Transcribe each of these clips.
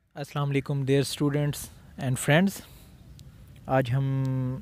अस्सलाम वालेकुम dear students and friends. आज हम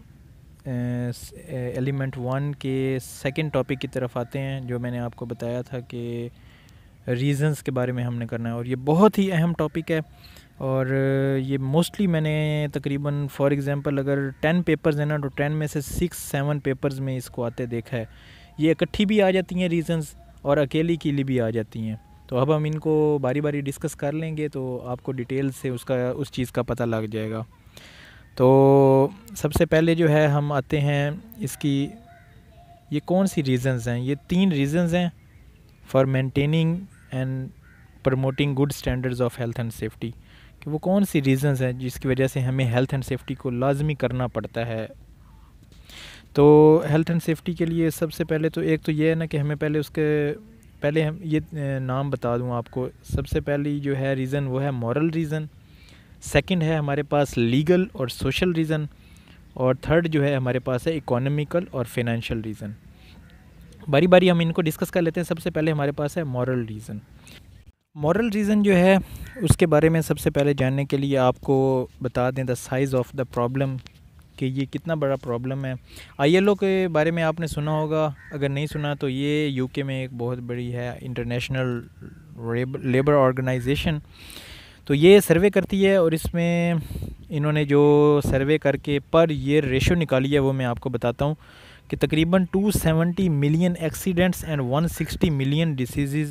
एलिमेंट वन के सेकंड टॉपिक की तरफ आते हैं, जो मैंने आपको बताया था कि रीज़न्स के बारे में हमने करना है। और ये बहुत ही अहम टॉपिक है और ये मोस्टली मैंने तकरीबन फॉर एग्ज़ाम्पल अगर 10 पेपर्स हैं ना, तो 10 में से 6-7 पेपर्स में इसको आते देखा है। ये इकट्ठी भी आ जाती हैं रीज़न्स और अकेली के लिए भी आ जाती हैं। तो अब हम इनको बारी बारी डिस्कस कर लेंगे तो आपको डिटेल से उस चीज़ का पता लग जाएगा। तो सबसे पहले जो है हम आते हैं इसकी, ये कौन सी रीज़न्स हैं। ये 3 रीज़न्स हैं for maintaining and promoting good standards of health and safety. कि वो कौन सी रीज़न्स हैं जिसकी वजह से हमें हेल्थ एंड सेफ्टी को लाजमी करना पड़ता है। तो हेल्थ एंड सेफ्टी के लिए सबसे पहले तो एक तो ये है ना कि हमें पहले उसके पहले हम ये नाम बता दूं आपको। सबसे पहली जो है रीज़न वो है मॉरल रीज़न, सेकंड है हमारे पास लीगल और सोशल रीज़न, और थर्ड जो है हमारे पास है इकोनॉमिकल और फाइनेंशियल रीज़न। बारी बारी हम इनको डिस्कस कर लेते हैं। सबसे पहले हमारे पास है मॉरल रीज़न। मॉरल रीज़न जो है उसके बारे में सबसे पहले जानने के लिए आपको बता दें the size of the problem, कि ये कितना बड़ा प्रॉब्लम है। आईएलओ के बारे में आपने सुना होगा, अगर नहीं सुना तो ये यूके में एक बहुत बड़ी है इंटरनेशनल लेबर ऑर्गेनाइजेशन। तो ये सर्वे करती है और इसमें इन्होंने जो सर्वे करके पर ईयर रेशो निकाली है वो मैं आपको बताता हूँ कि तकरीबन 270 million accidents and 160 million diseases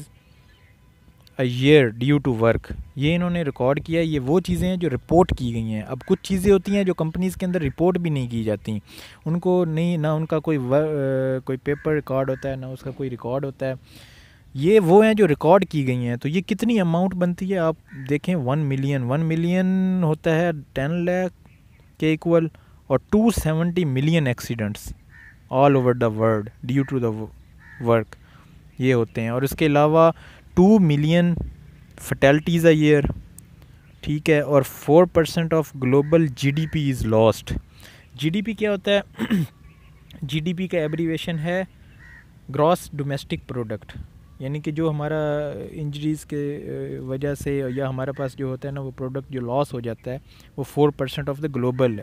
a year due to work, ये इन्होंने रिकॉर्ड किया है। ये वो चीज़ें हैं जो रिपोर्ट की गई हैं। अब कुछ चीज़ें होती हैं जो कंपनीज़ के अंदर रिपोर्ट भी नहीं की जाती, उनको नहीं ना उनका कोई पेपर रिकॉर्ड होता है ना उसका कोई रिकॉर्ड होता है। ये वो हैं जो रिकॉर्ड की गई हैं। तो ये कितनी अमाउंट बनती है आप देखें, 1 मिलियन होता है 10 लाख के इक्वल, और 270 million accidents all over the world due to the work ये होते हैं। और इसके अलावा 2 मिलियन फटेलिटीज़ अ ईयर, ठीक है, और 4% of global GDP is lost. GDP क्या होता है? जीडीपी का एब्रीवेशन है ग्रॉस डोमेस्टिक प्रोडक्ट, यानी कि जो हमारा इंजरीज़ के वजह से या हमारे पास जो होता है ना वो प्रोडक्ट जो लॉस हो जाता है वो 4% ऑफ द ग्लोबल है।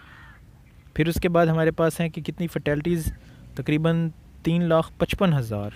फिर उसके बाद हमारे पास हैं कि कितनी फटेलिटीज़, तकरीबन 3,55,000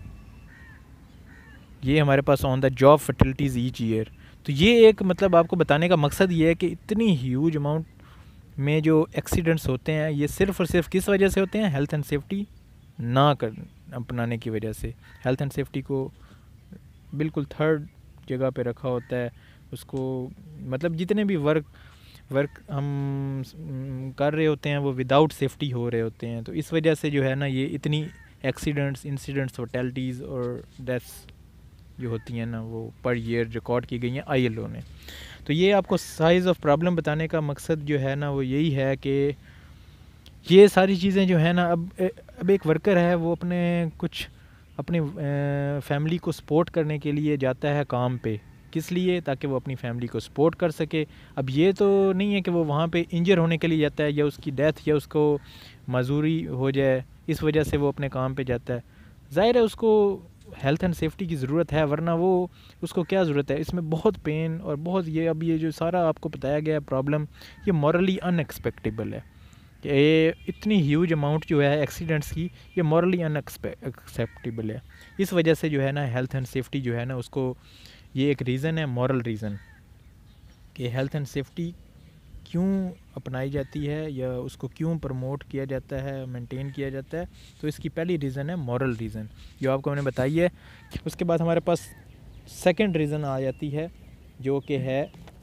ये हमारे पास on the job fatalities each year. तो ये एक मतलब आपको बताने का मकसद ये है कि इतनी ह्यूज अमाउंट में जो एक्सीडेंट्स होते हैं ये सिर्फ़ और सिर्फ किस वजह से होते हैं? हेल्थ एंड सेफ्टी ना कर अपनाने की वजह से। हेल्थ एंड सेफ्टी को बिल्कुल थर्ड जगह पे रखा होता है उसको, मतलब जितने भी वर्क हम कर रहे होते हैं वो विदाउट सेफ्टी हो रहे होते हैं। तो इस वजह से जो है ना ये इतनी एक्सीडेंट्स, इंसिडेंट्स, फर्टेलिटीज़ और डेथ्स जो होती हैं ना वो पर ईयर रिकॉर्ड की गई हैं आईएलओ ने। तो ये आपको साइज़ ऑफ प्रॉब्लम बताने का मकसद जो है ना वो यही है कि ये सारी चीज़ें जो है ना अब एक वर्कर है वो अपनी फैमिली को सपोर्ट करने के लिए जाता है काम पे, किस लिए? ताकि वो अपनी फैमिली को सपोर्ट कर सके। अब ये तो नहीं है कि वो वहाँ पे इंजर होने के लिए जाता है या उसकी डेथ या उसको मजूरी हो जाए इस वजह से वो अपने काम पे जाता है। ज़ाहिर है उसको हेल्थ एंड सेफ्टी की ज़रूरत है, वरना वो उसको क्या ज़रूरत है? इसमें बहुत पेन और बहुत ये जो सारा आपको बताया गया प्रॉब्लम ये मॉरली अनएक्सपेक्टेबल है कि ये इतनी ह्यूज अमाउंट जो है एक्सीडेंट्स की ये मॉरली अनएक्सेप्टेबल है। इस वजह से जो है ना हेल्थ एंड सेफ्टी जो है ना उसको, ये एक रीज़न है मॉरल रीज़न कि हेल्थ एंड सेफ्टी क्यों अपनाई जाती है या उसको क्यों प्रमोट किया जाता है, मेंटेन किया जाता है। तो इसकी पहली रीज़न है मॉरल रीज़न जो आपको मैंने बताई है। उसके बाद हमारे पास सेकंड रीज़न आ जाती है जो कि है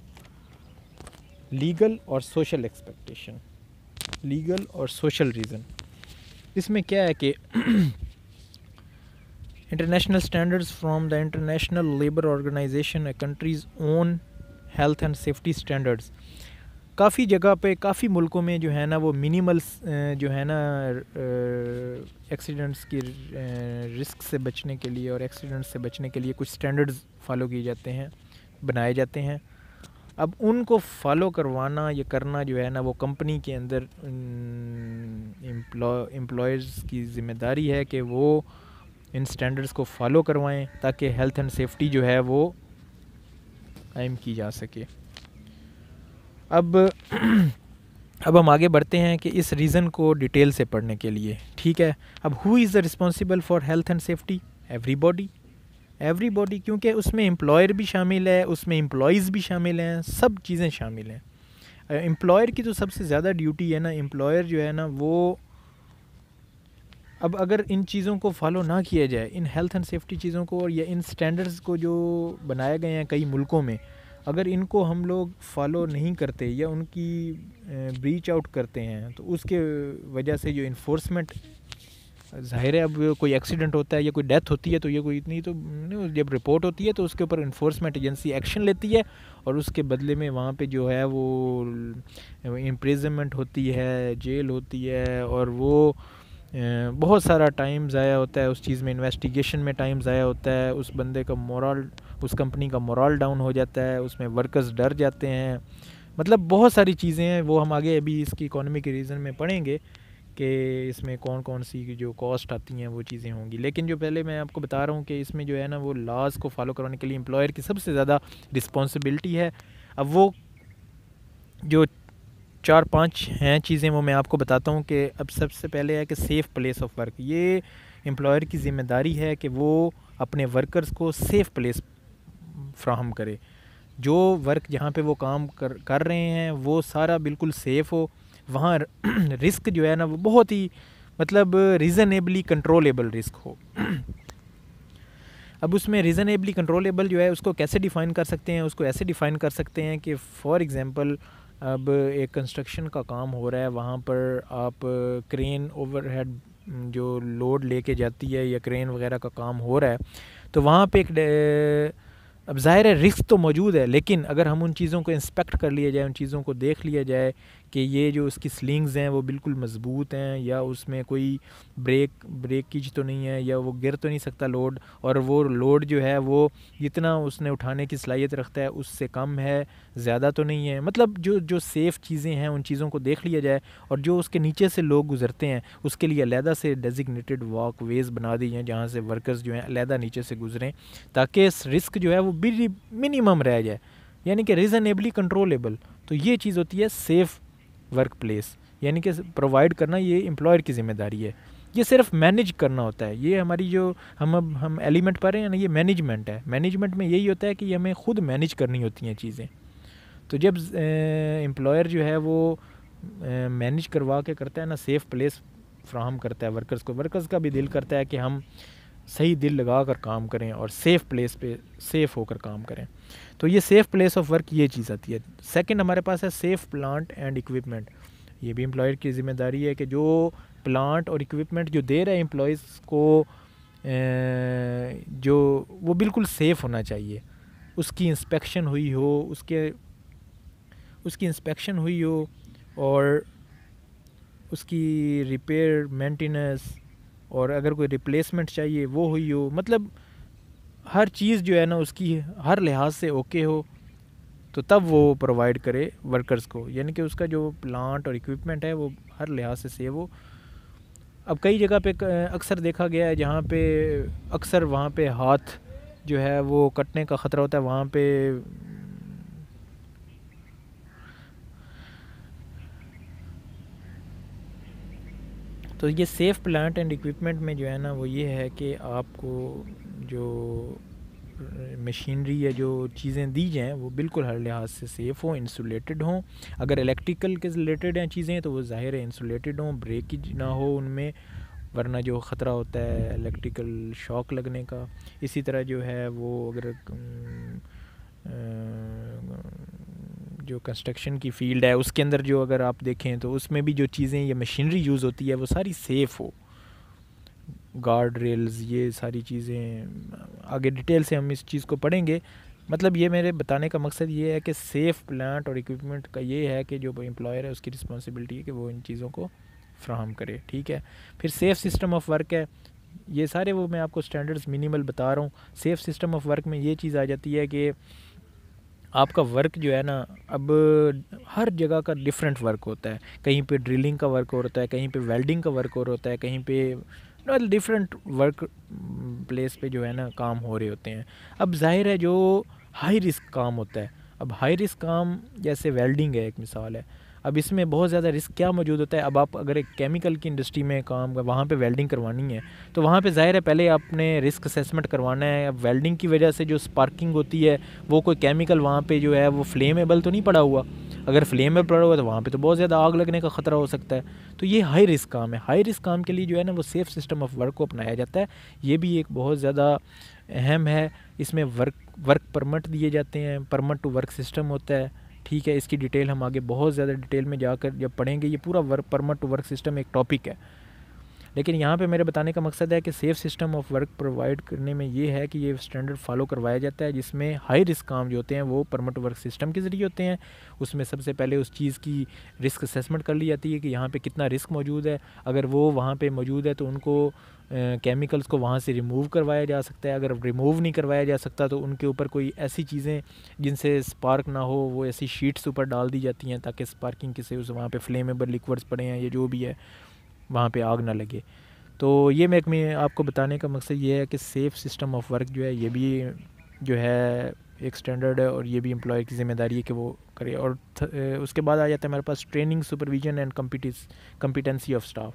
लीगल और सोशल एक्सपेक्टेशन, लीगल और सोशल रीज़न। इसमें क्या है कि international standards from the international labour organisation, countries own health and safety standards. काफ़ी जगह पे काफ़ी मुल्कों में जो है ना वो मिनिमल जो है ना एक्सीडेंट्स की रिस्क से बचने के लिए और एक्सीडेंट्स से बचने के लिए कुछ स्टैंडर्ड्स फॉलो किए जाते हैं, बनाए जाते हैं। अब उनको फॉलो करवाना या करना जो है ना वो कंपनी के अंदर एम्प्लॉयज़ की ज़िम्मेदारी है कि वो इन स्टैंडर्ड्स को फॉलो करवाएं ताकि हेल्थ एंड सेफ्टी जो है वो कायम की जा सके। अब अब हम आगे बढ़ते हैं कि इस रीज़न को डिटेल से पढ़ने के लिए, ठीक है। अब who is the responsible for health and safety? Everybody, everybody, क्योंकि उसमें एम्प्लॉयर भी शामिल है, उसमें एम्प्लॉयज़ भी शामिल हैं, सब चीज़ें शामिल हैं। एम्प्लॉयर की तो सबसे ज़्यादा ड्यूटी है ना, एम्प्लॉयर जो है ना वो, अब अगर इन चीज़ों को फॉलो ना किया जाए, इन हेल्थ एंड सेफ्टी चीज़ों को या इन स्टैंडर्ड्स को जो बनाए गए हैं कई मुल्कों में, अगर इनको हम लोग फॉलो नहीं करते या उनकी ब्रीच आउट करते हैं तो उसके वजह से जो इन्फोर्समेंट, ज़ाहिर है अब कोई एक्सीडेंट होता है या कोई डेथ होती है तो ये कोई इतनी तो जब रिपोर्ट होती है तो उसके ऊपर इन्फोर्समेंट एजेंसी एक्शन लेती है और उसके बदले में वहाँ पे जो है वो इम्प्रिजनमेंट होती है, जेल होती है, और वो बहुत सारा टाइम ज़ाया होता है उस चीज़ में, इन्वेस्टिगेशन में टाइम ज़ाया होता है, उस बंदे का मोरल, उस कंपनी का मोरल डाउन हो जाता है, उसमें वर्कर्स डर जाते हैं, मतलब बहुत सारी चीज़ें हैं। वो हम आगे अभी इसकी इकोनॉमी के रीज़न में पढ़ेंगे कि इसमें कौन कौन सी जो कॉस्ट आती हैं वो चीज़ें होंगी। लेकिन जो पहले मैं आपको बता रहा हूँ कि इसमें जो है ना वो लॉज को फॉलो करवाने के लिए एम्प्लॉयर की सबसे ज़्यादा रिस्पॉन्सिबिलिटी है। अब वो जो 4-5 हैं चीज़ें वो मैं आपको बताता हूँ कि अब सबसे पहले है कि सेफ़ प्लेस ऑफ वर्क। ये एम्प्लॉयर की ज़िम्मेदारी है कि वो अपने वर्कर्स को सेफ़ प्लेस फ्राहम करे, जो वर्क जहाँ पे वो काम कर रहे हैं वो सारा बिल्कुल सेफ़ हो, वहाँ रिस्क जो है ना वो बहुत ही मतलब रीज़नेबली कंट्रोलेबल रिस्क हो। अब उसमें रीज़नेबली कंट्रोलेबल जो है उसको कैसे डिफ़ाइन कर सकते हैं? उसको ऐसे डिफ़ाइन कर सकते हैं कि फ़ॉर एग्ज़ाम्पल अब एक कंस्ट्रक्शन का काम हो रहा है, वहाँ पर आप क्रेन ओवरहेड जो लोड लेके जाती है या क्रेन वगैरह का काम हो रहा है, तो वहाँ पे एक अब ज़ाहिर है रिस्क तो मौजूद है, लेकिन अगर हम उन चीज़ों को इंस्पेक्ट कर लिया जाए, उन चीज़ों को देख लिया जाए कि ये जो उसकी स्लिंग्स हैं वो बिल्कुल मज़बूत हैं या उसमें कोई ब्रेकेज तो नहीं है या वो गिर तो नहीं सकता लोड, और वो लोड जो है वो जितना उसने उठाने की सलाहियत रखता है उससे कम है, ज़्यादा तो नहीं है, मतलब जो जो सेफ़ चीज़ें हैं उन चीज़ों को देख लिया जाए, और जो उसके नीचे से लोग गुज़रते हैं उसके लिए अलहदा से डेजिग्नेटेड वॉक वेज़ बना दी हैं जहाँ से वर्कर्स जो हैं अलहदा नीचे से गुज़रें, ताकि रिस्क जो है वो मिनिमम रह जाए, यानी कि रीज़नेबली कंट्रोलेबल। तो ये चीज़ होती है सेफ़ वर्क प्लेस, यानी कि प्रोवाइड करना ये एम्प्लॉयर की ज़िम्मेदारी है। ये सिर्फ मैनेज करना होता है, ये हमारी जो हम एलिमेंट पढ़ रहे हैं ना, ये मैनेजमेंट है। मैनेजमेंट में यही होता है कि हमें ख़ुद मैनेज करनी होती हैं चीज़ें। तो जब एम्प्लॉयर जो है वो मैनेज करवा के करता है ना, सेफ़ प्लेस फ्राहम करता है वर्कर्स को, वर्कर्स का भी दिल करता है कि हम सही दिल लगा कर काम करें और सेफ़ प्लेस पे सेफ़ होकर काम करें। तो ये सेफ़ प्लेस ऑफ वर्क ये चीज़ आती है। सेकंड हमारे पास है सेफ़ प्लांट एंड इक्विपमेंट। ये भी एम्प्लॉयर की ज़िम्मेदारी है कि जो प्लांट और इक्विपमेंट जो दे रहे हैं एम्प्लॉयज़ को, जो वो बिल्कुल सेफ़ होना चाहिए, उसकी इंस्पेक्शन हुई हो, उसकी इंस्पेक्शन हुई हो और उसकी रिपेयर मेंटेनेंस, और अगर कोई रिप्लेसमेंट चाहिए वो हुई हो, मतलब हर चीज़ जो है ना उसकी हर लिहाज से ओके हो, तो तब वो प्रोवाइड करे वर्कर्स को, यानी कि उसका जो प्लांट और इक्विपमेंट है वो हर लिहाज से सेव हो। अब कई जगह पे अक्सर देखा गया है जहाँ पे अक्सर वहाँ पे हाथ जो है वो कटने का ख़तरा होता है, वहाँ पे तो ये सेफ़ प्लांट एंड इक्विपमेंट में जो है ना वो ये है कि आपको जो मशीनरी या जो चीज़ें दी जाएँ वो बिल्कुल हर लिहाज से सेफ़ हों, इंसुलेटेड हों। अगर इलेक्ट्रिकल के रिलेटेड हैं चीज़ें तो वो ज़ाहिर है इंसुलेटेड हों, ब्रेकेज ना हो उनमें, वरना जो ख़तरा होता है इलेक्ट्रिकल शॉक लगने का। इसी तरह जो है वो अगर जो कंस्ट्रक्शन की फ़ील्ड है उसके अंदर जो अगर आप देखें तो उसमें भी जो चीज़ें या मशीनरी यूज़ होती है वो सारी सेफ़ हो, गार्ड रेल्स, ये सारी चीज़ें आगे डिटेल से हम इस चीज़ को पढ़ेंगे। मतलब ये मेरे बताने का मकसद ये है कि सेफ़ प्लांट और इक्विपमेंट का ये है कि जो एम्प्लॉयर है उसकी रिस्पॉन्सिबिलिटी है कि वो इन चीज़ों को फ्राहम करे, ठीक है। फिर सेफ़ सिस्टम ऑफ वर्क है, ये सारे वो मैं आपको स्टैंडर्ड्स मिनिमल बता रहा हूँ। सेफ़ सिस्टम ऑफ वर्क में ये चीज़ आ जाती है कि आपका वर्क जो है ना, अब हर जगह का डिफरेंट वर्क होता है, कहीं पे ड्रिलिंग का वर्क होता है, कहीं पे वेल्डिंग का वर्क होता है, कहीं पे डिफरेंट वर्क प्लेस पे जो है ना काम हो रहे होते हैं। अब जाहिर है जो हाई रिस्क काम होता है। अब हाई रिस्क काम जैसे वेल्डिंग है, एक मिसाल है। अब इसमें बहुत ज़्यादा रिस्क क्या मौजूद होता है, अब आप अगर एक केमिकल की इंडस्ट्री में काम कर वहाँ पे वेल्डिंग करवानी है, तो वहाँ पे ज़ाहिर है पहले आपने रिस्क असेसमेंट करवाना है। अब वेल्डिंग की वजह से जो स्पार्किंग होती है, वो कोई केमिकल वहाँ पे जो है वो फ्लेमेबल तो नहीं पड़ा हुआ। अगर फ्लेमेबल पड़ा हुआ तो वहाँ पे तो बहुत ज़्यादा आग लगने का ख़तरा हो सकता है। तो ये हाई रिस्क काम है। हाई रिस्क काम के लिए जो है ना वो सेफ़ सिस्टम ऑफ वर्क को अपनाया जाता है। ये भी एक बहुत ज़्यादा अहम है। इसमें वर्क वर्क परमिट दिए जाते हैं, परमिट टू वर्क सिस्टम होता है। ठीक है, इसकी डिटेल हम आगे बहुत ज़्यादा डिटेल में जाकर जब पढ़ेंगे। ये पूरा work permit to work system एक टॉपिक है। लेकिन यहाँ पे मेरे बताने का मकसद है कि safe system of work provide करने में ये है कि ये स्टैंडर्ड फॉलो करवाया जाता है, जिसमें हाई रिस्क काम जो होते हैं वो परमिट वर्क सिस्टम के ज़रिए होते हैं। उसमें सबसे पहले उस चीज़ की रिस्क असेसमेंट कर ली जाती है कि यहाँ पे कितना रिस्क मौजूद है। अगर वो वहाँ पे मौजूद है तो उनको केमिकल्स को वहाँ से रिमूव करवाया जा सकता है। अगर रिमूव नहीं करवाया जा सकता तो उनके ऊपर कोई ऐसी चीज़ें जिनसे स्पार्क ना हो, वो ऐसी शीट्स ऊपर डाल दी जाती हैं ताकि स्पार्किंग के से उस वहाँ पे फ्लेमेबल लिक्विड्स पड़े हैं या जो भी है वहाँ पे आग ना लगे। तो ये मैं आपको बताने का मकसद ये है कि सेफ़ सिस्टम ऑफ वर्क जो है ये भी जो है एक स्टैंडर्ड है, और ये भी एम्प्लॉय की ज़िम्मेदारी है कि वो करे। और उसके बाद आ जाता है हमारे पास training, supervision and competency of staff.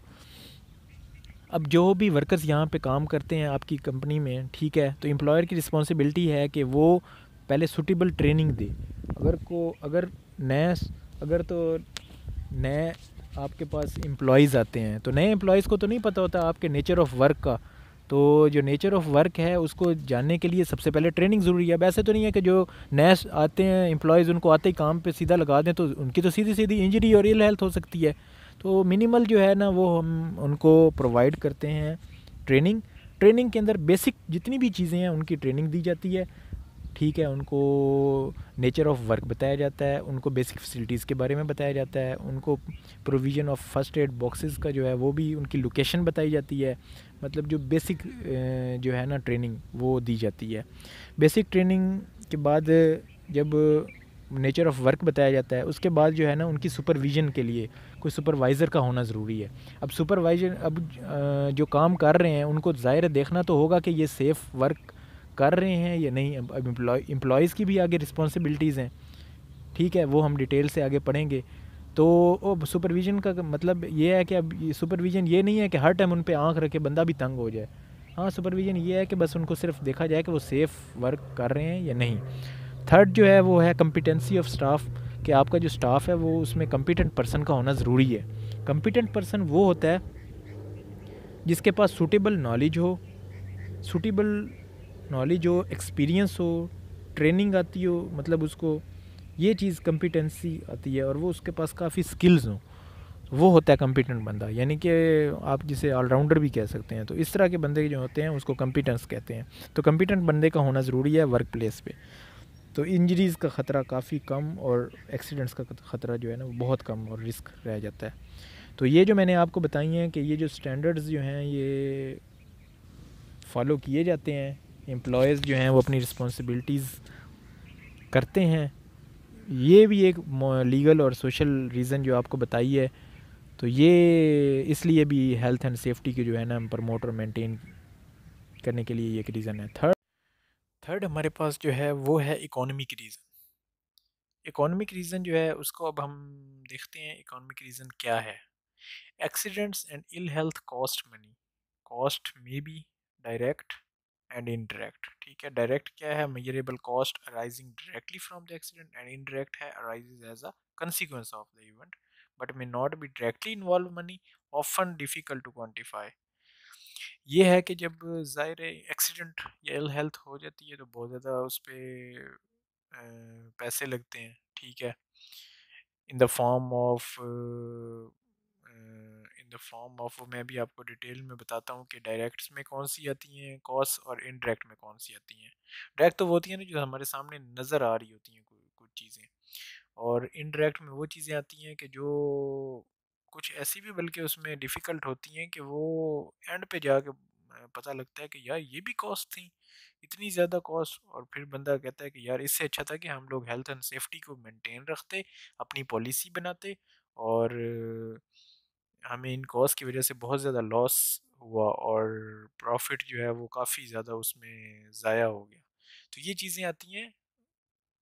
अब जो भी वर्कर्स यहाँ पे काम करते हैं आपकी कंपनी में, ठीक है, तो एम्प्लॉयर की रिस्पॉन्सिबिलिटी है कि वो पहले सूटेबल ट्रेनिंग दे। अगर नए अगर तो नए आपके पास एम्प्लॉयज़ आते हैं, तो नए एम्प्लॉयज़ को तो नहीं पता होता आपके नेचर ऑफ़ वर्क का। तो जो नेचर ऑफ़ वर्क है उसको जानने के लिए सबसे पहले ट्रेनिंग ज़रूरी है। अब ऐसे तो नहीं है कि जो नए आते हैं एम्प्लॉयज़ उनको आते ही काम पे सीधा लगा दें, तो उनकी तो सीधी सीधी इंजरी और इल हेल्थ हो सकती है। तो मिनिमल जो है ना वो हम उनको प्रोवाइड करते हैं ट्रेनिंग। ट्रेनिंग के अंदर बेसिक जितनी भी चीज़ें हैं उनकी ट्रेनिंग दी जाती है। ठीक है, उनको नेचर ऑफ़ वर्क बताया जाता है, उनको बेसिक फैसिलिटीज़ के बारे में बताया जाता है, उनको provision of first aid boxes का जो है वो भी उनकी लोकेशन बताई जाती है। मतलब जो बेसिक जो है ना ट्रेनिंग वो दी जाती है। बेसिक ट्रेनिंग के बाद जब नेचर ऑफ़ वर्क बताया जाता है, उसके बाद जो है ना उनकी सुपरविज़न के लिए कोई सुपरवाइज़र का होना ज़रूरी है। अब सुपरवाइज़र अब जो काम कर रहे हैं उनको ज़ाहिर है देखना तो होगा कि ये सेफ़ वर्क कर रहे हैं या नहीं। अब एम्प्लॉयज़ की भी आगे रिस्पॉन्सिबिलिटीज़ हैं। ठीक है, वो हम डिटेल से आगे पढ़ेंगे। तो सुपरविज़न का मतलब ये है कि अब सुपरविज़न ये नहीं है कि हर टाइम उन पे आँख रखे बंदा भी तंग हो जाए। हाँ, सुपरविज़न ये है कि बस उनको सिर्फ देखा जाए कि वो सेफ़ वर्क कर रहे हैं या नहीं। थर्ड जो है वो है कम्पिटेंसी ऑफ स्टाफ, कि आपका जो स्टाफ है वो उसमें कम्पिटेंट पर्सन का होना ज़रूरी है। कम्पिटेंट पर्सन वो होता है जिसके पास सूटेबल नॉलेज हो, सूटेबल नॉलेज हो, एक्सपीरियंस हो, ट्रेनिंग आती हो, मतलब उसको ये चीज़ कम्पिटेंसी आती है, और वो उसके पास काफ़ी स्किल्स हों, वो होता है कम्पिटेंट बंदा। यानी कि आप जिसे ऑलराउंडर भी कह सकते हैं। तो इस तरह के बंदे जो होते हैं उसको कम्पिटेंस कहते हैं। तो कम्पिटेंट बंदे का होना ज़रूरी है वर्क प्लेस पे। तो इंजरीज़ का ख़तरा काफ़ी कम, और एक्सीडेंट्स का ख़तरा जो है ना वो बहुत कम और रिस्क रह जाता है। तो ये जो मैंने आपको बताई हैं कि ये जो स्टैंडर्ड्स जो हैं ये फॉलो किए जाते हैं, एम्प्लॉयज़ जो हैं वो अपनी रिस्पॉन्सिबिलिटीज़ करते हैं। ये भी एक लीगल और सोशल रीज़न जो आपको बताई है। तो ये इसलिए भी हेल्थ एंड सेफ्टी की जो है ना हम प्रमोट और मेंटेन करने के लिए ये एक रीज़न है। थर्ड हमारे पास जो है वो है इकोनॉमिक रीज़न। इकोनॉमिक रीज़न जो है उसको अब हम देखते हैं इकोनॉमिक रीज़न क्या है। Accidents and ill health cost money. Cost में बी डायरेक्ट एंड इनडायरेक्ट। ठीक है, डायरेक्ट क्या है, measurable cost arising directly from the accident, and indirect है arises as a consequence of the event but may not be directly involve money, often difficult to quantify. ये है कि जब ज़ाहिर एक्सीडेंट या इल हेल्थ हो जाती है तो बहुत ज़्यादा उस पर पैसे लगते हैं। ठीक है, इन द फॉर्म ऑफ मैं भी आपको डिटेल में बताता हूँ कि डायरेक्ट्स में कौन सी आती हैं कॉस्ट, और इनडायरेक्ट में कौन सी आती हैं। डायरेक्ट तो वो होती हैं ना जो हमारे सामने नज़र आ रही होती हैं कुछ चीज़ें, और इनडायरेक्ट में वो चीज़ें आती हैं कि जो कुछ ऐसी भी बल्कि उसमें डिफ़िकल्ट होती हैं कि वो एंड पे जाके पता लगता है कि यार ये भी कॉस्ट थी, इतनी ज़्यादा कॉस्ट। और फिर बंदा कहता है कि यार इससे अच्छा था कि हम लोग हेल्थ एंड सेफ्टी को मेंटेन रखते, अपनी पॉलिसी बनाते, और हमें इन कॉस्ट की वजह से बहुत ज़्यादा लॉस हुआ, और प्रॉफिट जो है वो काफ़ी ज़्यादा उसमें ज़ाया हो गया। तो ये चीज़ें आती हैं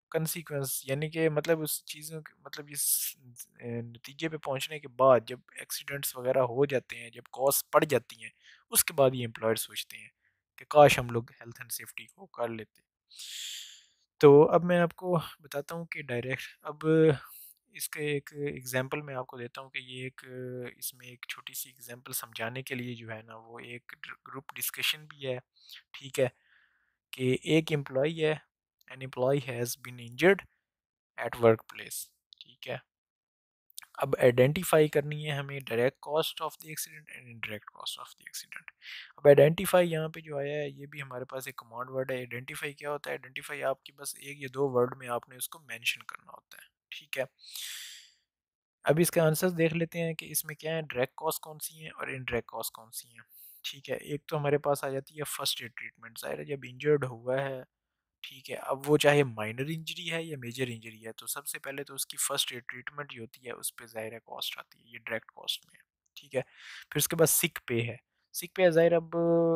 कंसीक्वेंस यानी कि मतलब उस चीज़ों के मतलब इस नतीजे पे पहुंचने के बाद जब एक्सीडेंट्स वगैरह हो जाते हैं, जब कॉस्ट पड़ जाती हैं, उसके बाद ये एम्प्लॉयर सोचते हैं कि काश हम लोग हेल्थ एंड सेफ्टी को कर लेते। तो अब मैं आपको बताता हूँ कि डायरेक्ट अब इसका एक एग्जांपल मैं आपको देता हूँ कि ये एक इसमें एक छोटी सी एग्जांपल समझाने के लिए जो है ना वो एक ग्रुप डिस्कशन भी है। ठीक है, कि एक एम्प्लॉय है, an employee has been injured at work place. ठीक है, अब आइडेंटिफाई करनी है हमें direct cost of the accident and indirect cost of the accident. अब आइडेंटिफाई यहाँ पे जो आया है ये भी हमारे पास एक कमांड वर्ड है। आइडेंटिफाई क्या होता है? आइडेंटिफाई आपकी बस एक या दो वर्ड में आपने उसको मेंशन करना होता है। ठीक है, अब इसके आंसर्स देख लेते हैं कि इसमें क्या है, डायरेक्ट कॉस्ट कौन सी है और इनडायरेक्ट कॉस्ट कौन सी है। ठीक है, एक तो हमारे पास आ जाती है फर्स्ट एड ट्रीटमेंट। ज़ाहिर है जब इंजर्ड हुआ है, ठीक है, अब वो चाहे माइनर इंजरी है या मेजर इंजरी है, तो सबसे पहले तो उसकी फर्स्ट एड ट्रीटमेंट जो होती है उस पर ज़ाहिर है कॉस्ट आती है, ये डायरेक्ट कॉस्ट में है। ठीक है, फिर उसके बाद सिक पे है। सिक पे है ज़ाहिर अब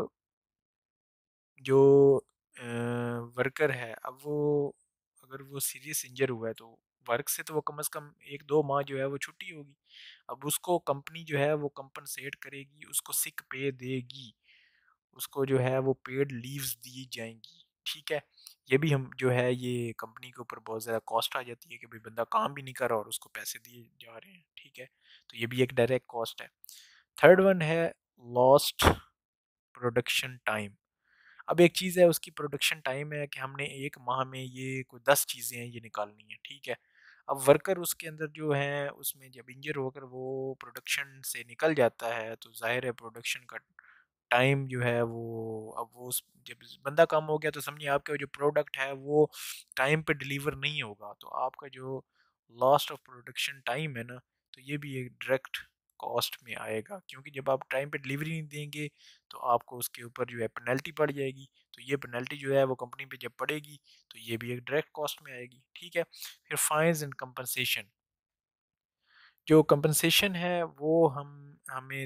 जो वर्कर है, अब वो अगर वो सीरियस इंजर हुआ है तो वर्क से तो वो कम से कम 1-2 माह जो है वो छुट्टी होगी। अब उसको कंपनी जो है वो कंपनसेट करेगी, उसको सिक पे देगी, उसको जो है वो पेड लीव्स दी जाएंगी। ठीक है, ये भी हम जो है ये कंपनी के ऊपर बहुत ज़्यादा कॉस्ट आ जाती है कि भाई बंदा काम भी नहीं कर रहा और उसको पैसे दिए जा रहे हैं। ठीक है, तो ये भी एक डायरेक्ट कॉस्ट है। थर्ड वन है लॉस्ट प्रोडक्शन टाइम। अब एक चीज़ है उसकी प्रोडक्शन टाइम है कि हमने 1 माह में ये कोई 10 चीज़ें हैं ये निकालनी है। ठीक है, अब वर्कर उसके अंदर जो है उसमें जब इंजर होकर वो प्रोडक्शन से निकल जाता है तो जाहिर है प्रोडक्शन का टाइम जो है वो अब वो जब बंदा कम हो गया तो समझिए आपका जो प्रोडक्ट है वो टाइम पे डिलीवर नहीं होगा, तो आपका जो लॉस्ट ऑफ प्रोडक्शन टाइम है ना, तो ये भी एक डायरेक्ट कॉस्ट में आएगा, क्योंकि जब आप टाइम पे डिलीवरी नहीं देंगे तो आपको उसके ऊपर जो है पेनल्टी पड़ जाएगी। तो ये पेनल्टी जो है वो कंपनी पे जब पड़ेगी तो ये भी एक डायरेक्ट कॉस्ट में आएगी। ठीक है, फिर फाइन्स एंड कंपनसेशन। जो कंपनसेशन है वो हमें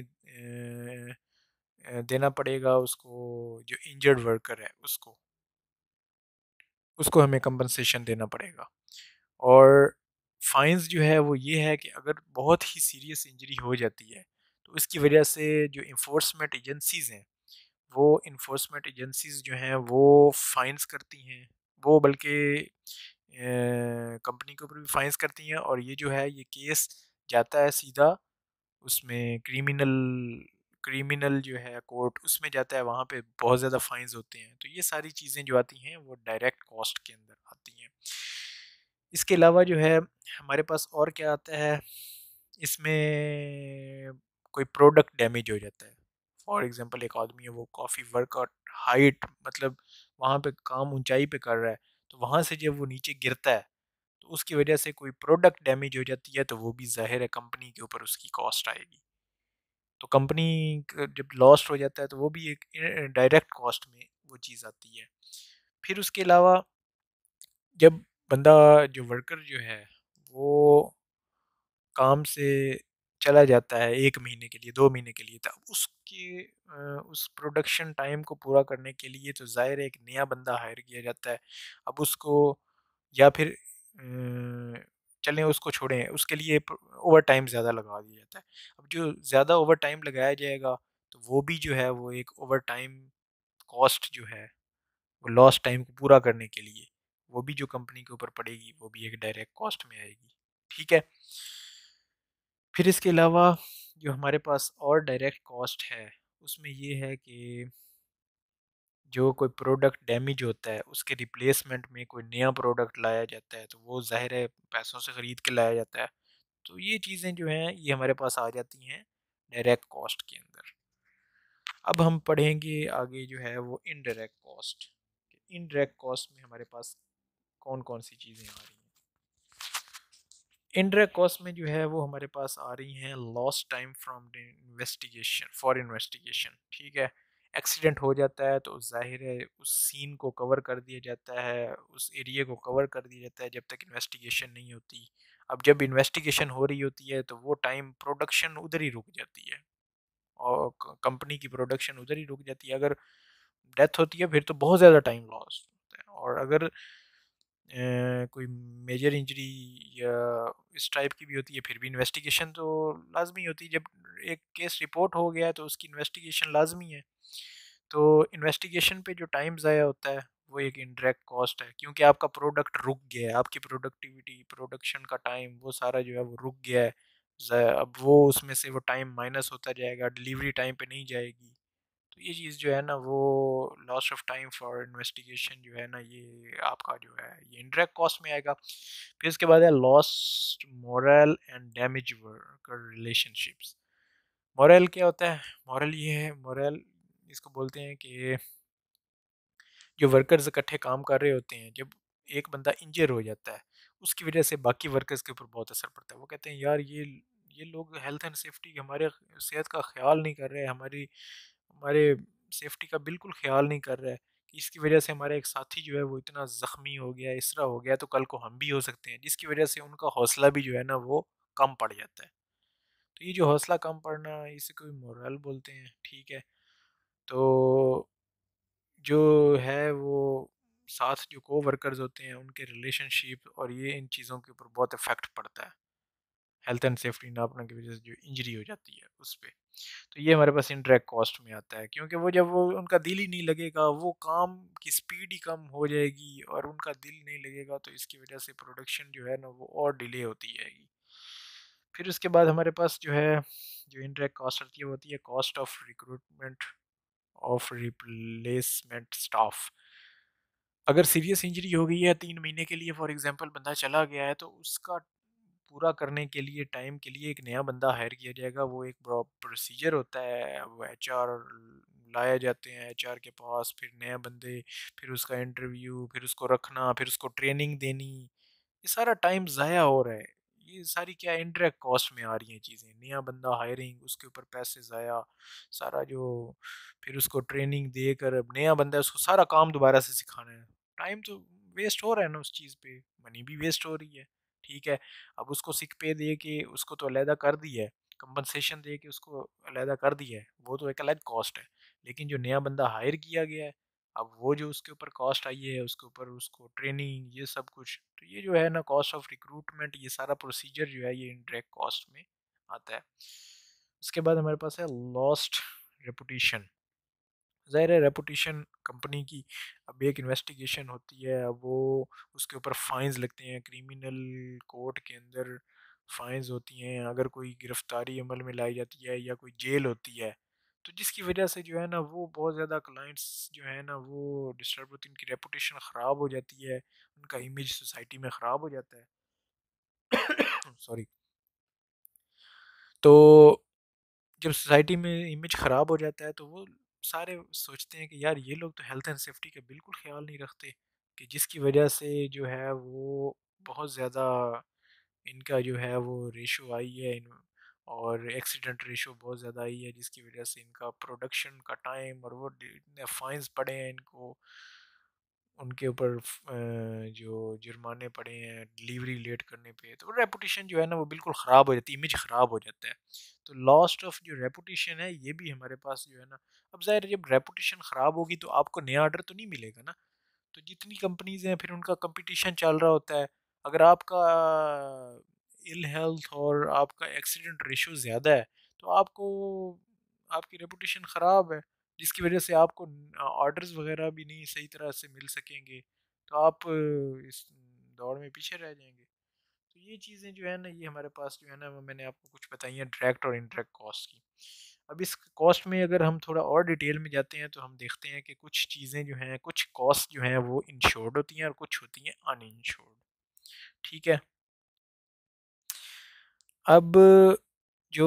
देना पड़ेगा उसको, जो इंजर्ड वर्कर है उसको उसको हमें कंपनसेशन देना पड़ेगा। और फाइन्स जो है वो ये है कि अगर बहुत ही सीरियस इंजरी हो जाती है तो इसकी वजह से जो इन्फोर्समेंट एजेंसीज़ हैं, वो इन्फोर्समेंट एजेंसीज़ जो हैं वो फाइन्स करती हैं, वो बल्कि कंपनी के ऊपर भी फाइन्स करती हैं, और ये जो है ये केस जाता है सीधा उसमें क्रिमिनल क्रिमिनल जो है कोर्ट उसमें जाता है, वहाँ पे बहुत ज़्यादा फाइन्स होते हैं। तो ये सारी चीज़ें जो आती हैं वो डायरेक्ट कॉस्ट के अंदर आती हैं। इसके अलावा जो है हमारे पास और क्या आता है, इसमें कोई प्रोडक्ट डैमेज हो जाता है। फॉर एग्जांपल एक आदमी है वो काफ़ी वर्कआउट हाइट मतलब वहाँ पे काम ऊंचाई पे कर रहा है, तो वहाँ से जब वो नीचे गिरता है तो उसकी वजह से कोई प्रोडक्ट डैमेज हो जाती है, तो वो भी ज़ाहिर है कंपनी के ऊपर उसकी कॉस्ट आएगी। तो कंपनी जब लॉस्ट हो जाता है तो वो भी एक डायरेक्ट कॉस्ट में वो चीज़ आती है। फिर उसके अलावा जब बंदा जो वर्कर जो है वो काम से चला जाता है 1 महीने के लिए 2 महीने के लिए, तब उसके उस प्रोडक्शन टाइम को पूरा करने के लिए तो ज़ाहिर है एक नया बंदा हायर किया जाता है। अब उसको या फिर चलें उसको छोड़ें, उसके लिए ओवर टाइम ज़्यादा लगा दिया जाता है। अब जो ज़्यादा ओवर टाइम लगाया जाएगा तो वो भी जो है वो एक ओवर टाइम कॉस्ट जो है वो लॉस्ट टाइम को पूरा करने के लिए वो भी जो कंपनी के ऊपर पड़ेगी वो भी एक डायरेक्ट कॉस्ट में आएगी। ठीक है, फिर इसके अलावा जो हमारे पास और डायरेक्ट कॉस्ट है उसमें ये है कि जो कोई प्रोडक्ट डैमेज होता है उसके रिप्लेसमेंट में कोई नया प्रोडक्ट लाया जाता है, तो वो ज़ाहिर है पैसों से ख़रीद के लाया जाता है। तो ये चीज़ें जो हैं ये हमारे पास आ जाती हैं डायरेक्ट कॉस्ट के अंदर। अब हम पढ़ेंगे आगे जो है वो इनडायरेक्ट कॉस्ट। इनडायरेक्ट कॉस्ट में हमारे पास कौन कौन सी चीज़ें आ रही हैं। इनडायरेक्ट कॉस्ट में जो है वो हमारे पास आ रही हैं lost time from investigation for investigation. ठीक है, एक्सीडेंट हो जाता है तो जाहिर है उस सीन को कवर कर दिया जाता है, उस एरिया को कवर कर दिया जाता है जब तक इन्वेस्टिगेशन नहीं होती। अब जब इन्वेस्टिगेशन हो रही होती है तो वो टाइम प्रोडक्शन उधर ही रुक जाती है और कंपनी की प्रोडक्शन उधर ही रुक जाती है। अगर डेथ होती है फिर तो बहुत ज़्यादा टाइम लॉस होता है, और अगर कोई मेजर इंजरी या इस टाइप की भी होती है, फिर भी इन्वेस्टिगेशन तो लाजमी होती है। जब एक केस रिपोर्ट हो गया है तो उसकी इन्वेस्टिगेशन लाजमी है। तो इन्वेस्टिगेशन पे जो टाइम ज़ाया होता है वो एक इनडायरेक्ट कॉस्ट है, क्योंकि आपका प्रोडक्ट रुक गया है, आपकी प्रोडक्टिविटी, प्रोडक्शन का टाइम, वो सारा जो है वो रुक गया है। अब वो उसमें से वो टाइम माइनस होता जाएगा, डिलीवरी टाइम पे नहीं जाएगी। तो ये चीज़ जो है ना वो loss of time for investigation जो है ना, ये आपका जो है ये इनडायरेक्ट कॉस्ट में आएगा। फिर इसके बाद है lost morale and damage worker relationships. Morale क्या होता है? मोरल ये है, मोरल इसको बोलते हैं कि जो वर्कर्स इकट्ठे काम कर रहे होते हैं, जब एक बंदा इंजर हो जाता है उसकी वजह से बाकी वर्कर्स के ऊपर बहुत असर पड़ता है। वो कहते हैं यार ये लोग हेल्थ एंड सेफ्टी, हमारे सेहत का ख्याल नहीं कर रहे हैं, हमारे सेफ्टी का बिल्कुल ख्याल नहीं कर रहा है, कि इसकी वजह से हमारा एक साथी जो है वो इतना ज़ख्मी हो गया, इस तरह हो गया, तो कल को हम भी हो सकते हैं, जिसकी वजह से उनका हौसला भी जो है ना वो कम पड़ जाता है। तो ये जो हौसला कम पड़ना, इसे कोई मोरल बोलते हैं, ठीक है। तो जो है वो साथ जो को वर्कर्स होते हैं उनके रिलेशनशिप और ये इन चीज़ों के ऊपर बहुत इफेक्ट पड़ता है, हेल्थ एंड सेफ्टी नापने की वजह से जो इंजरी हो जाती है उस पर। तो ये हमारे पास इनडायरेक्ट कॉस्ट में आता है, क्योंकि वो जब वो उनका दिल ही नहीं लगेगा, वो काम की स्पीड ही कम हो जाएगी, और उनका दिल नहीं लगेगा तो इसकी वजह से प्रोडक्शन जो है ना वो और डिले होती जाएगी। फिर उसके बाद हमारे पास जो है जो इनडायरेक्ट कॉस्ट आती है वो होती है cost of recruitment of replacement staff. अगर सीरियस इंजरी हो गई है 3 महीने के लिए, फॉर एग्जांपल बंदा चला गया है, तो उसका पूरा करने के लिए, टाइम के लिए एक नया बंदा हायर किया जाएगा। वो एक प्रोसीजर होता है, वो एचआर लाया जाते हैं एचआर के पास, फिर नए बंदे, फिर उसका इंटरव्यू, फिर उसको रखना, फिर उसको ट्रेनिंग देनी, ये सारा टाइम ज़ाया हो रहा है। ये सारी क्या इनडायरेक्ट कॉस्ट में आ रही हैं चीज़ें, नया बंदा हायरिंग, उसके ऊपर पैसे ज़ाया, सारा जो, फिर उसको ट्रेनिंग देकर अब नया बंदा है उसको सारा काम दोबारा से सिखाना है। टाइम तो वेस्ट हो रहा है ना उस चीज़ पे, मनी भी वेस्ट हो रही है, ठीक है। अब उसको सिक पे दे के उसको तो अलहदा कर दिया है, कंपनसेशन दे के उसको अलहदा कर दिया है, वो तो एक अलग कॉस्ट है। लेकिन जो नया बंदा हायर किया गया है, अब वो जो उसके ऊपर कॉस्ट आई है, उसके ऊपर उसको ट्रेनिंग, ये सब कुछ, तो ये जो है ना कॉस्ट ऑफ रिक्रूटमेंट, ये सारा प्रोसीजर जो है ये इनडायरेक्ट कॉस्ट में आता है। उसके बाद हमारे पास है लॉस्ट रेपुटेशन। ज़ाहिर है रेपुटेशन कंपनी की, अब एक इन्वेस्टिगेशन होती है, अब वो उसके ऊपर फाइन्स लगते हैं, क्रिमिनल कोर्ट के अंदर फाइन्स होती हैं, अगर कोई गिरफ्तारी अमल में लाई जाती है या कोई जेल होती है, तो जिसकी वजह से जो है ना वो बहुत ज़्यादा क्लाइंट्स जो है ना वो डिस्टर्ब होती है, उनकी रेपुटेशन ख़राब हो जाती है, उनका इमेज सोसाइटी में ख़राब हो जाता है। सॉरी। तो जब सोसाइटी में इमेज ख़राब हो जाता है तो वो सारे सोचते हैं कि यार ये लोग तो हेल्थ एंड सेफ्टी का बिल्कुल ख्याल नहीं रखते, कि जिसकी वजह से जो है वो बहुत ज़्यादा इनका जो है वो रेशो आई है और एक्सीडेंट रेशो बहुत ज़्यादा आई है, जिसकी वजह से इनका प्रोडक्शन का टाइम और वो इतने फाइन्स पड़े हैं इनको, उनके ऊपर जो जुर्माने पड़े हैं डिलीवरी लेट करने पे, तो रेपुटेशन जो है ना वो बिल्कुल ख़राब हो जाती है, इमेज ख़राब हो जाता है। तो लॉस्ट ऑफ जो रेपुटेशन है ये भी हमारे पास जो है ना, अब ज़ाहिर है जब रेपुटेशन ख़राब होगी तो आपको नया ऑर्डर तो नहीं मिलेगा ना। तो जितनी कंपनीज हैं फिर उनका कंपटीशन चल रहा होता है। अगर आपका इल हेल्थ और आपका एक्सीडेंट रेशो ज़्यादा है तो आपको, आपकी रेपुटेशन ख़राब है, जिसकी वजह से आपको ऑर्डर्स वगैरह भी नहीं सही तरह से मिल सकेंगे, तो आप इस दौड़ में पीछे रह जाएंगे। तो ये चीज़ें जो है ना ये हमारे पास जो है ना वो मैंने आपको कुछ बताई हैं डायरेक्ट और इनडायरेक्ट कॉस्ट की। अब इस कॉस्ट में अगर हम थोड़ा और डिटेल में जाते हैं तो हम देखते हैं कि कुछ चीज़ें जो हैं, कुछ कॉस्ट जो हैं वो इंश्योर्ड होती हैं और कुछ होती हैं अनइंश्योर्ड, ठीक है। अब जो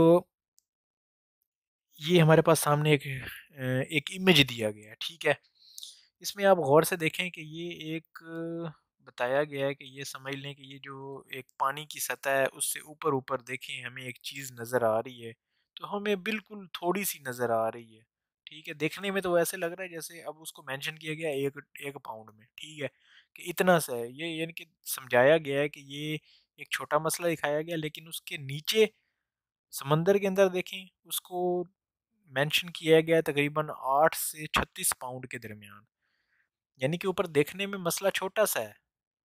ये हमारे पास सामने एक इमेज दिया गया है, ठीक है। इसमें आप गौर से देखें कि ये एक बताया गया है कि ये समझ लें कि ये जो एक पानी की सतह है उससे ऊपर ऊपर देखें हमें एक चीज़ नज़र आ रही है, तो हमें बिल्कुल थोड़ी सी नज़र आ रही है, ठीक है। देखने में तो ऐसे लग रहा है जैसे, अब उसको मेंशन किया गया है एक एक पाउंड में, ठीक है, कि इतना सा है ये, यानी कि समझाया गया है कि ये एक छोटा मसला दिखाया गया, लेकिन उसके नीचे समंदर के अंदर देखें उसको मेंशन किया गया है तकरीबन 8 से 36 पाउंड के दरमियान, यानी कि ऊपर देखने में मसला छोटा सा है,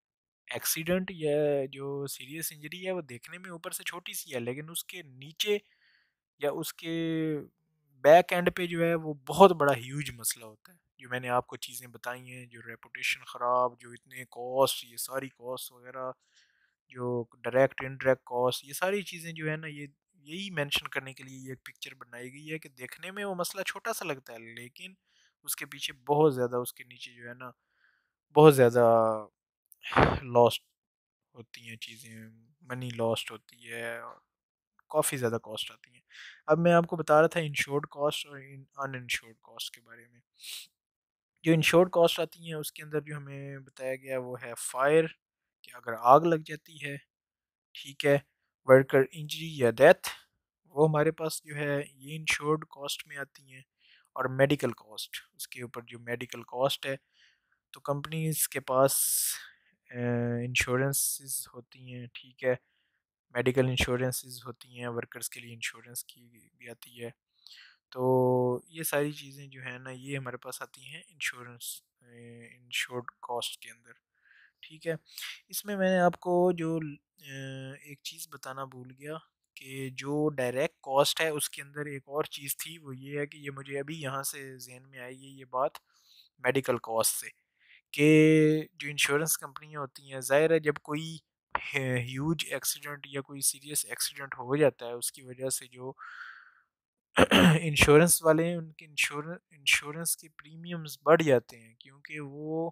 एक्सीडेंट या जो सीरियस इंजरी है वो देखने में ऊपर से छोटी सी है, लेकिन उसके नीचे या उसके बैक एंड पे जो है वो बहुत बड़ा ह्यूज मसला होता है। जो मैंने आपको चीज़ें बताई हैं, जो रेपुटेशन ख़राब, जो इतने कॉस्ट, ये सारी कॉस्ट वगैरह, जो डायरेक्ट इनडायरेक्ट कॉस्ट, ये सारी चीज़ें जो है ना, ये यही मेंशन करने के लिए ये एक पिक्चर बनाई गई है कि देखने में वो मसला छोटा सा लगता है, लेकिन उसके पीछे बहुत ज़्यादा, उसके नीचे जो है ना बहुत ज़्यादा लॉस्ट होती हैं चीज़ें, मनी लॉस्ट होती है और काफ़ी ज़्यादा कॉस्ट आती हैं। अब मैं आपको बता रहा था इंश्योर्ड कॉस्ट और अनइंश्योर्ड कॉस्ट के बारे में। जो इंश्योर्ड कॉस्ट आती हैं उसके अंदर जो हमें बताया गया वो है फायर, कि अगर आग लग जाती है, ठीक है, वर्कर इंजरी या डेथ, वो हमारे पास जो है ये इंश्योर्ड कॉस्ट में आती हैं। और मेडिकल कॉस्ट, उसके ऊपर जो मेडिकल कॉस्ट है, तो कंपनीज के पास इंश्योरेंसेस होती हैं, ठीक है, मेडिकल इंश्योरेंसेस होती हैं, वर्कर्स के लिए इंश्योरेंस की भी आती है। तो ये सारी चीज़ें जो है ना ये हमारे पास आती हैं इंश्योरेंस, इंश्योर्ड कॉस्ट के अंदर, ठीक है। इसमें मैंने आपको जो एक चीज़ बताना भूल गया कि जो डायरेक्ट कॉस्ट है उसके अंदर एक और चीज़ थी, वो ये है कि ये मुझे अभी यहाँ से जहन में आई है ये बात मेडिकल कॉस्ट से, कि जो इंश्योरेंस कंपनियाँ होती हैं, ज़ाहिर है जब कोई ह्यूज एक्सीडेंट या कोई सीरियस एक्सीडेंट हो जाता है उसकी वजह से जो इंश्योरेंस वाले हैं उनके इंश्योरेंस के प्रीमियम्स बढ़ जाते हैं, क्योंकि वो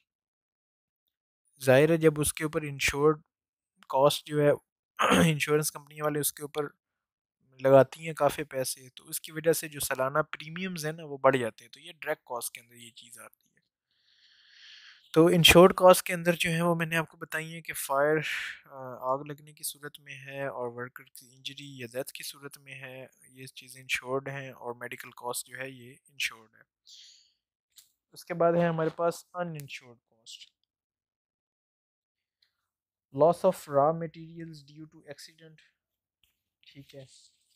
ज़ाहिर है जब उसके ऊपर इंश्योर्ड कॉस्ट जो है इंश्योरेंस कंपनी वाले उसके ऊपर लगाती हैं काफ़ी पैसे, तो उसकी वजह से जो सालाना प्रीमियम्स हैं ना वो बढ़ जाते हैं, तो ये डायरेक्ट कॉस्ट के अंदर ये चीज़ आती है। तो इंश्योर्ड कॉस्ट के अंदर जो है वो मैंने आपको बताई है कि फायर, आग लगने की सूरत में है, और वर्कर की इंजरी या डेथ की सूरत में है, ये चीज़ें इंश्योर्ड हैं, और मेडिकल कॉस्ट जो है ये इंश्योर्ड है। उसके बाद है हमारे पास uninsured cost, loss of raw materials due to accident, ठीक है,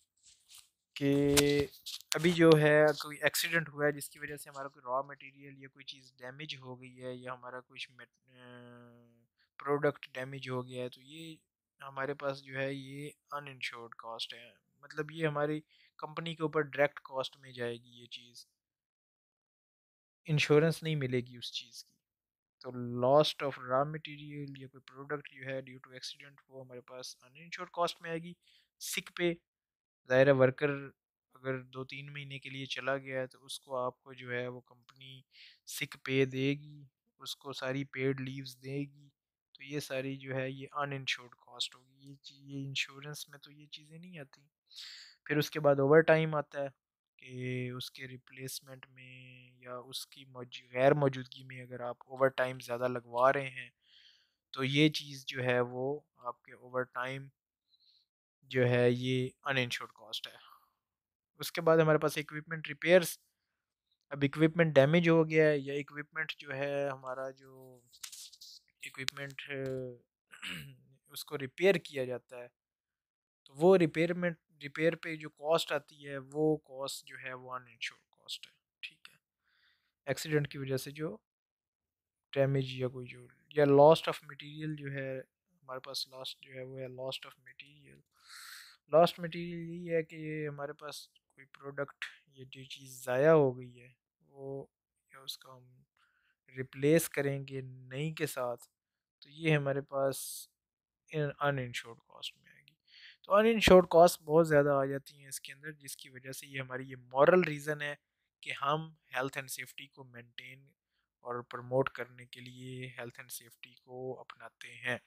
कि अभी जो है कोई एक्सीडेंट हुआ है जिसकी वजह से हमारा कोई रॉ मटेरियल या कोई चीज़ डैमेज हो गई है, या हमारा कुछ प्रोडक्ट डैमेज हो गया है, तो ये हमारे पास जो है ये अनइंश्योर्ड कॉस्ट है। मतलब ये हमारी कंपनी के ऊपर डायरेक्ट कॉस्ट में जाएगी, ये चीज़ इंश्योरेंस नहीं मिलेगी उस चीज़ की। तो लॉस्ट ऑफ रॉ मटेरियल या कोई प्रोडक्ट जो है ड्यू टू एक्सीडेंट, वो हमारे पास अनइंश्योर्ड कॉस्ट में आएगी। सिक पे, ज़ाहिर है वर्कर अगर 2-3 महीने के लिए चला गया है तो उसको आपको जो है वो कंपनी सिक पे देगी, उसको सारी पेड लीव्स देगी। तो ये सारी जो है ये अनइंश्योर्ड कॉस्ट होगी, ये इंश्योरेंस में तो ये चीज़ें नहीं आती। फिर उसके बाद ओवर टाइम आता है, कि उसके रिप्लेसमेंट में या उसकी गैर मौजूदगी में अगर आप ओवर टाइम ज़्यादा लगवा रहे हैं, तो ये चीज़ जो है वो आपके ओवर टाइम जो है ये अनइंश्योर्ड कॉस्ट है। उसके बाद हमारे पास इक्विपमेंट रिपेयर्स, अब इक्विपमेंट डैमेज हो गया है या इक्विपमेंट जो है हमारा जो इक्विपमेंट उसको रिपेयर किया जाता है, तो वो रिपेयर पे जो कॉस्ट आती है वो कॉस्ट जो है वो अनइंश्योर्ड कॉस्ट है, ठीक है। एक्सीडेंट की वजह से जो डैमेज या कोई जो या लॉस्ट ऑफ मटेरियल जो है हमारे पास, लॉस्ट जो है वो है lost of material. Lost material यही है कि ये हमारे पास कोई प्रोडक्ट, ये जो चीज़ ज़ाया हो गई है वो, या उसका हम रिप्लेस करेंगे नई के साथ, तो ये हमारे पास अनइंश्योर्ड कॉस्ट में आएगी। तो अनइंश्योर्ड कॉस्ट बहुत ज़्यादा आ जाती हैं इसके अंदर, जिसकी वजह से ये हमारी ये मॉरल रीज़न है कि हम हेल्थ एंड सेफ्टी को मेंटेन और प्रमोट करने के लिए हेल्थ एंड सेफ्टी को अपनाते हैं।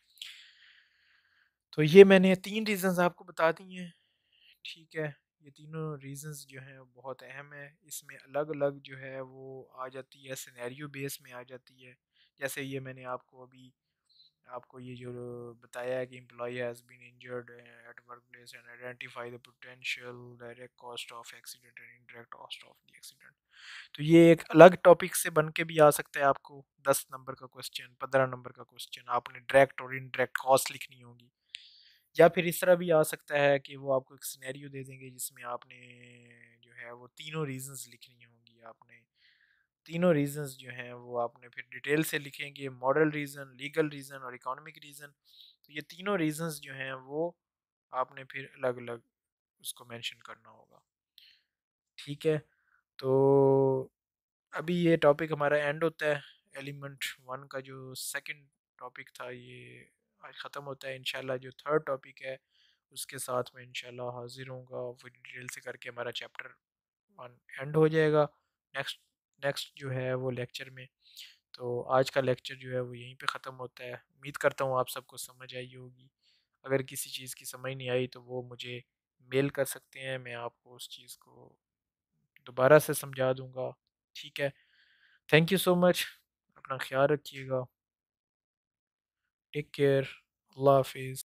तो ये मैंने 3 रीज़न्स आपको बता दी हैं, ठीक है। ये तीनों रीज़न्स जो हैं बहुत अहम है, इसमें अलग अलग जो है वो आ जाती है, सिनेरियो बेस में आ जाती है। जैसे ये मैंने आपको अभी आपको ये जो बताया है कि employee has been injured at work place and identify the potential direct cost of accident and indirect cost of the accident. तो ये एक अलग टॉपिक से बन के भी आ सकता है, आपको 10 नंबर का क्वेश्चन, 15 नंबर का क्वेश्चन, आपने डायरेक्ट और इनडायरेक्ट कॉस्ट लिखनी होगी। या फिर इस तरह भी आ सकता है कि वो आपको एक सिनेरियो दे देंगे जिसमें आपने जो है वो तीनों रीजंस लिखनी होंगी आपने, तीनों रीज़न्स जो हैं वो आपने फिर डिटेल से लिखेंगे, मॉरल रीज़न, लीगल रीज़न और इकोनॉमिक रीज़न। तो ये तीनों रीज़न्स जो हैं वो आपने फिर अलग अलग उसको मेंशन करना होगा। ठीक है, तो अभी ये टॉपिक हमारा एंड होता है। एलिमेंट वन का जो सेकंड टॉपिक था ये आज ख़त्म होता है। इंशाल्लाह जो थर्ड टॉपिक है उसके साथ में इंशाल्लाह हाजिर होऊंगा, वो डिटेल से करके हमारा चैप्टर वन एंड हो जाएगा नेक्स्ट नेक्स्ट जो है वो लेक्चर में। तो आज का लेक्चर जो है वो यहीं पे ख़त्म होता है। उम्मीद करता हूँ आप सबको समझ आई होगी। अगर किसी चीज़ की समझ नहीं आई तो वो मुझे मेल कर सकते हैं, मैं आपको उस चीज़ को दोबारा से समझा दूँगा। ठीक है, थैंक यू सो मच। अपना ख्याल रखिएगा। Take care. अल्लाह हाफिज़।